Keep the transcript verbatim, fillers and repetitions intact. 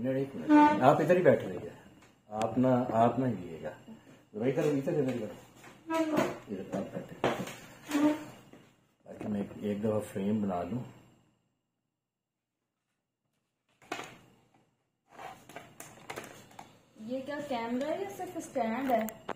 Minute एक minute, आप इधर ही बैठ रहिए, आप ना आप ना हिलिएगा, तो इधर इधर इधर इधर इधर आप बैठे, ताकि मैं एक, एक दफा फ्रेम बना दूं। ये क्या कैमरा है या सिर्फ स्टैंड है?